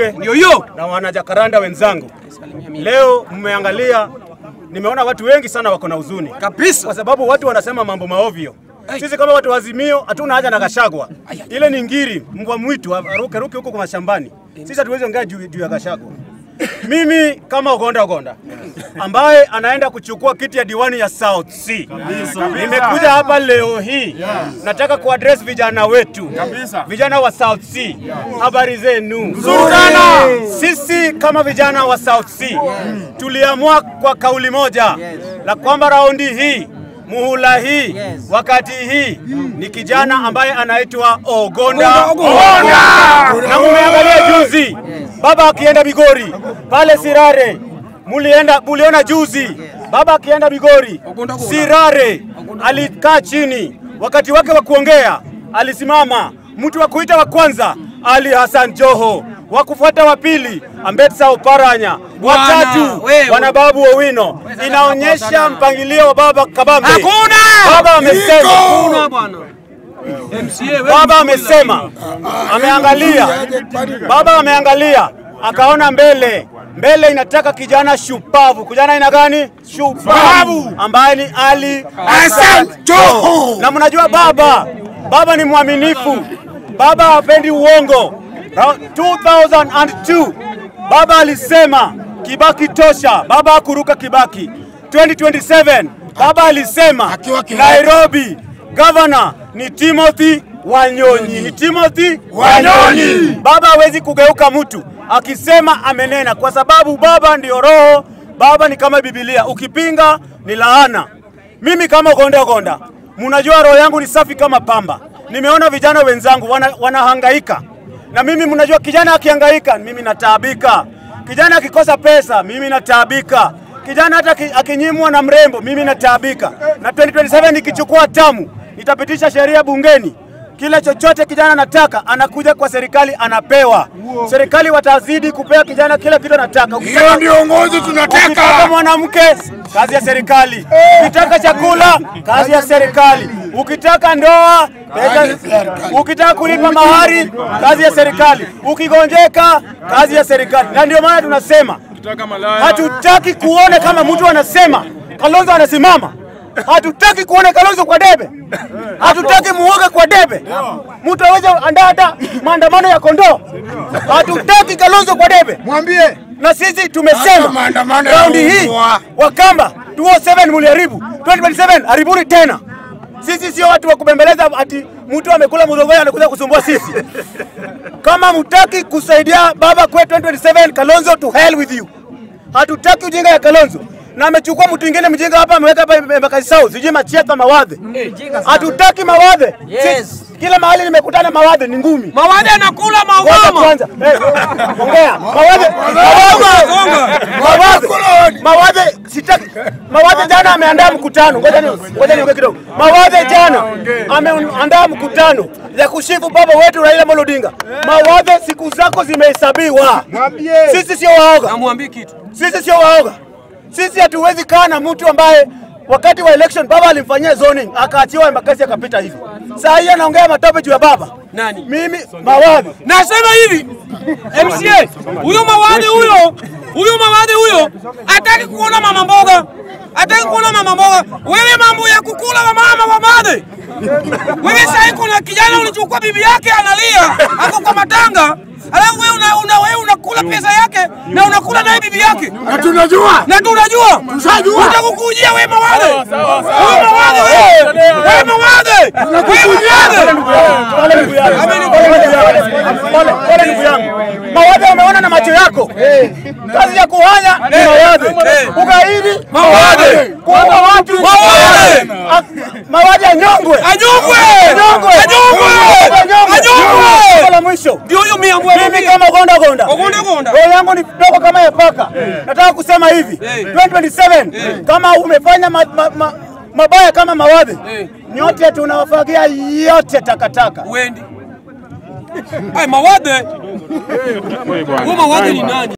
Mwanamke na wanajakaranda wenzangu. Leo mmeangalia, nimeona watu wengi sana wako na huzuni kabisa, kwa sababu watu wanasema mambo maovyo. Sisi kama watu wazimio hatuna haja na Gachagua. Ile ni ngiri, mbwa mwitu aruke huko kwa mashambani. Sisi hatuwezi ongea juu ya Gachagua. Mimi kama Ogonda ambaye anaenda kuchukua kiti ya diwani ya South C. Nimekuja hapa leo hii. Nataka kuaddress vijana wetu. Vijana wa South C. Habari zenu. Sisi kama vijana wa South C tuliamua kwa kauli moja la kwamba raundi hii, muhula hii, wakati hii ni kijana ambaye anaitwa Ogonda. Na mumeangalia juzi baba akienda Bigori pale Sirare, muliona juzi baba akienda Bigori Sirare, alikaa chini, wakati wake wa kuongea alisimama. Mtu wa kuita wa kwanza Ali Hassan Joho, wa kufuata wa pili Ambetsa Oparanya, wa tatu Bwana Babu Owino. Inaonyesha mpangilio wa baba kabambe. Baba amesema, baba amesema, ameangalia akaona mbele inataka kijana shupavu. Kijana ina gani? Shupavu, ambaye ni Ali Hassan Joho. Na mnajua baba ni mwaminifu, baba hapendi uongo. 2002 baba alisema Kibaki tosha, baba hakuruka Kibaki. 2027 baba alisema Nairobi governor ni Timothy Wanyonyi. Baba hawezi kugeuka mtu, akisema amenena, kwa sababu baba ndio roho. Baba ni kama Biblia, ukipinga ni laana. Mimi kama Ogonda, mnajua roho yangu ni safi kama pamba. Nimeona vijana wenzangu wanahangaika, na mimi mnajua kijana akihangaika mimi nataabika. Kijana akikosa pesa mimi nataabika. Kijana hata akinyimwa na mrembo mimi nataabika. Na 2027 nikichukua tamu, nitapitisha sheria bungeni. Kila chochote kijana nataka anakuja kwa serikali anapewa. Serikali watazidi kupea kijana kila kitu anataka. Hiyo ndio uongozi tunataka. Ukitaka mwanamke, kazi ya serikali. Ukitaka chakula, kazi ya serikali. Ukitaka ndoa, ukitaka kulipa mahari, kazi ya serikali. Ukigonjeka, kazi ya serikali. Na ndio maana tunasema hatutaki kuone kama mtu anasema Kalonzo anasimama. Hatutaki kuona Kalonzo kwa debe. Hatutaki muoga kwa debe. Mtu aweze andaa hata maandamano ya kondoo. Hatutaki Kalonzo kwa debe. Mwambie. Na sisi tumesema raundi hii Wakamba 2007 muliharibu, 2027 haribuni tena. Sisi sio watu wa kubembeleza ati mtu amekula mudogoi anakuja kusumbua sisi. Kama mtaki kusaidia baba kwa 2027, Kalonzo to hell with you. Hatutaki ujinga ya Kalonzo. Na amechukua mtu mwingine mjinga hapa ameweka hapa Embakasi South, sijui Macheta Mawathe. Hatutaki Mawathe. Kila mahali nimekutana Mawathe ni ngumi. Mawathe anakula maugoma. Ongea. Mawathe sitaki. Mawathe jana ameandaa mkutano. Ngoja niongee kidogo. Mawathe jana ameandaa mkutano ya kushifu baba wetu Raila Amolo Odinga. Mawathe, siku zako zimehesabiwa. Sisi sio waoga. Namwambie kitu. Sisi sio waoga. Sisi hatuwezi kaa na mtu ambaye wakati wa election baba alimfanyia zoning akaachiwa Embakasi akapita hivi. Sasa hii anaongea matope juu ya baba. Nani? Mimi Mawathe. Nasema hivi. MCA, huyo Mawathe huyo hataki kuona mama mboga. Wewe mambo ya kukula wa mama wa Mawathe. Wewe sasa kuna kijana ulichukua bibi yake analia, ako kwa matanga. Alafu wewe unakula pesa yake na unakula naye bibi yake. Na tunajua. Tushajua. Utakukujia wewe Mawathe. Mawathe ameona na macho yako. Kazi ya kuhanya ni Mawathe. Ugaidi Mawathe. Kuomba watu Mawathe anyongwe. Kwa mwisho ndio hiyo mimi kama Ogonda. Roho yangu ni dogo kama ya paka. Nataka kusema hivi. 2027 kama umefanya mabaya kama Mawathe, nyote tunawafagia yote takataka. Wendi. Mawathe. Mawathe ni nani?